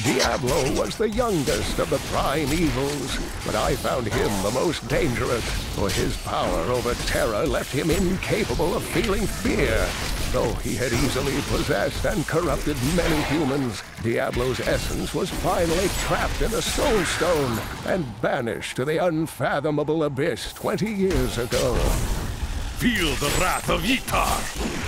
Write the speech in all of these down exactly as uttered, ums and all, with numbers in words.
Diablo was the youngest of the prime evils, but I found him the most dangerous, for his power over Terra left him incapable of feeling fear. Though he had easily possessed and corrupted many humans, Diablo's essence was finally trapped in a soul stone and banished to the unfathomable abyss twenty years ago. Feel the wrath of Ytar!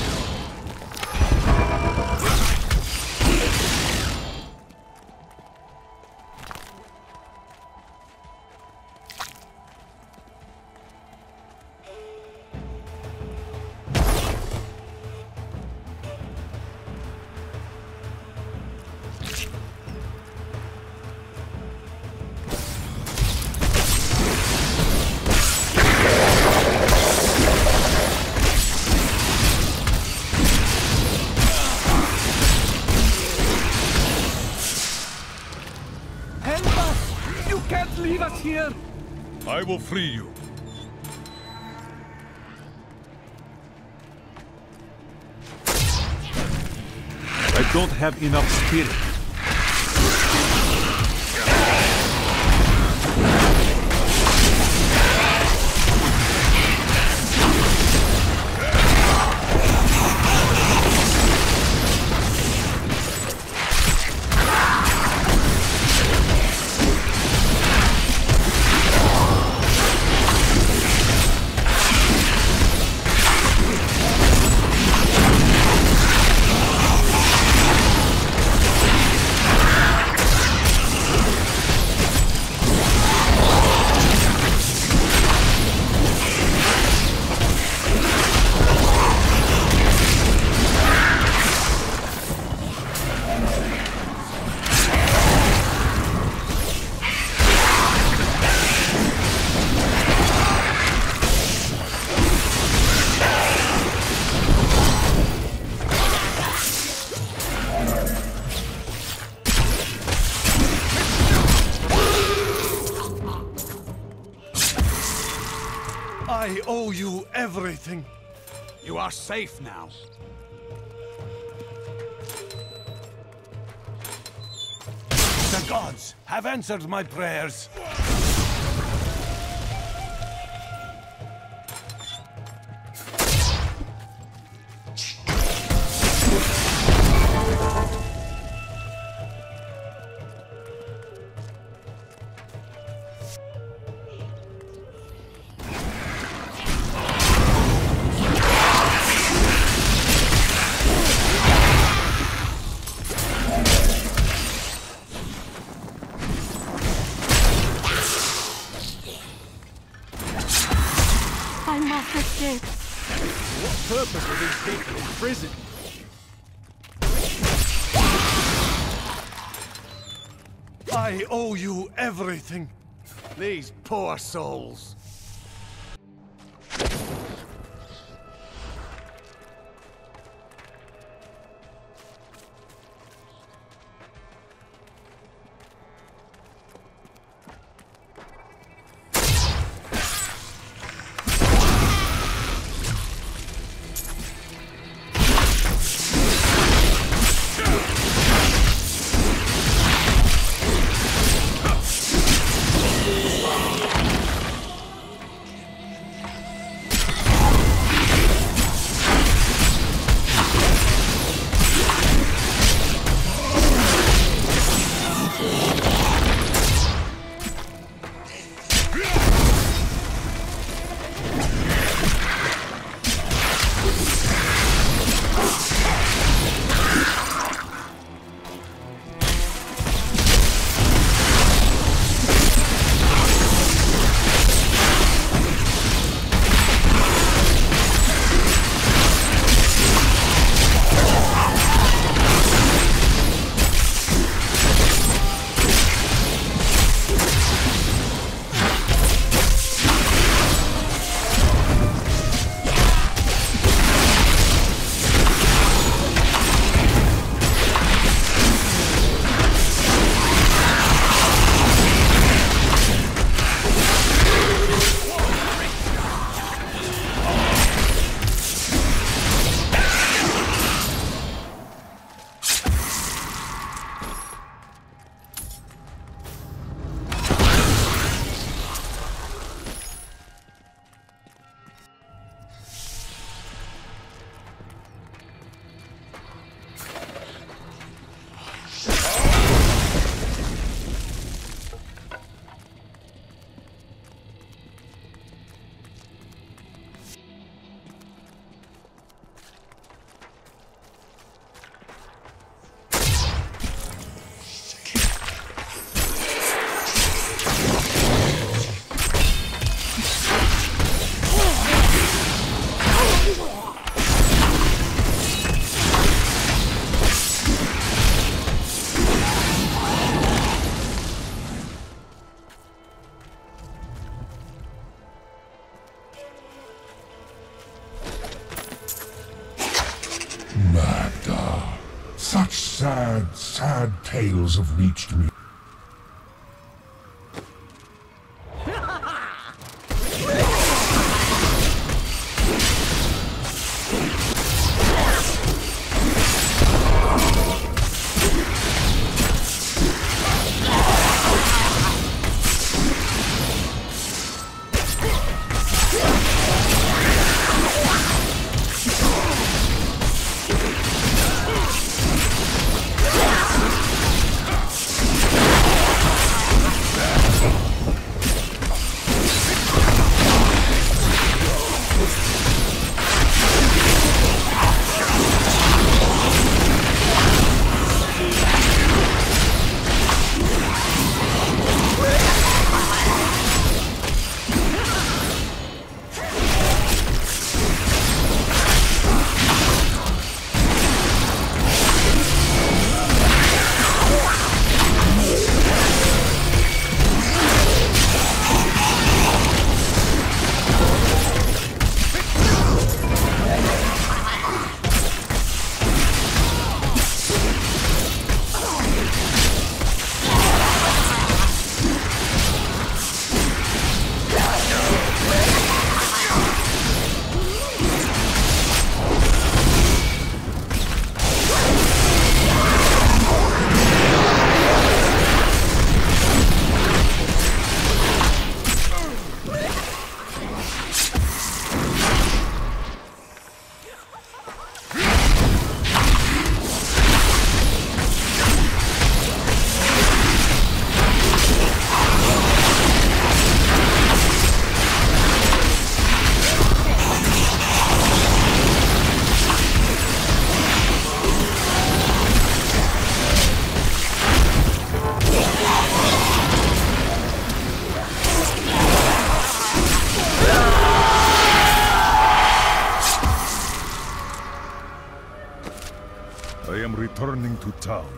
Leave us here! I will free you. I don't have enough spirit. I owe you everything. You are safe now. The gods have answered my prayers. I must escape. What purpose are these people in prison? I owe you everything. These poor souls. Magda. Such sad, sad tales have reached me. I am returning to town.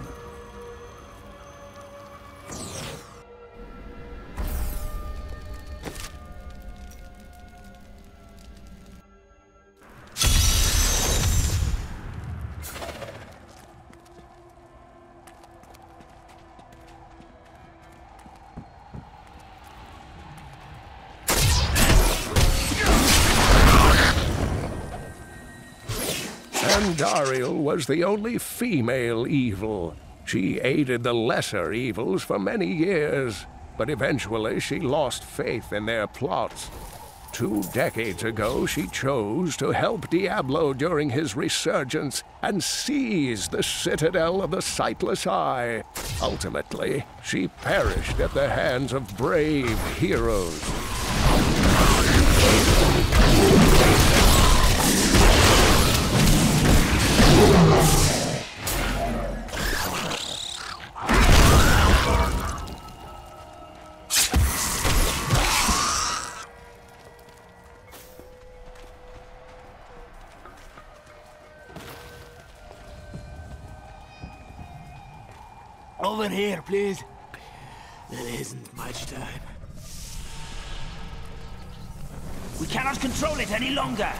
Andariel was the only female evil. She aided the lesser evils for many years, but eventually she lost faith in their plots. Two decades ago, she chose to help Diablo during his resurgence and seize the citadel of the Sightless Eye. Ultimately, she perished at the hands of brave heroes. Over here, please. There isn't much time. We cannot control it any longer.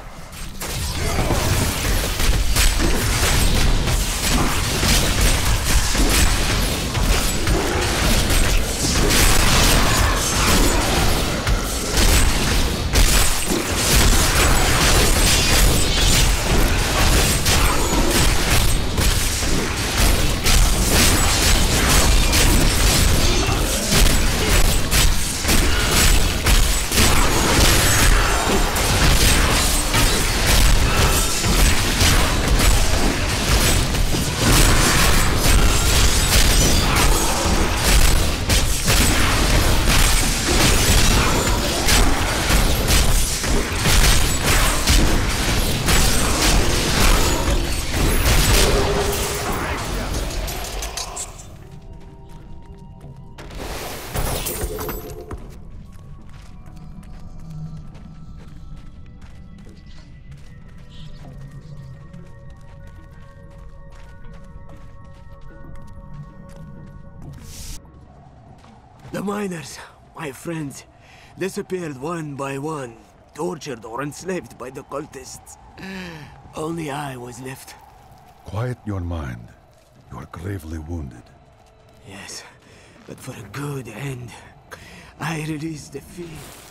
The miners, my friends, disappeared one by one, tortured or enslaved by the cultists. Only I was left. Quiet your mind. You are gravely wounded. Yes, but for a good end. I release the fear.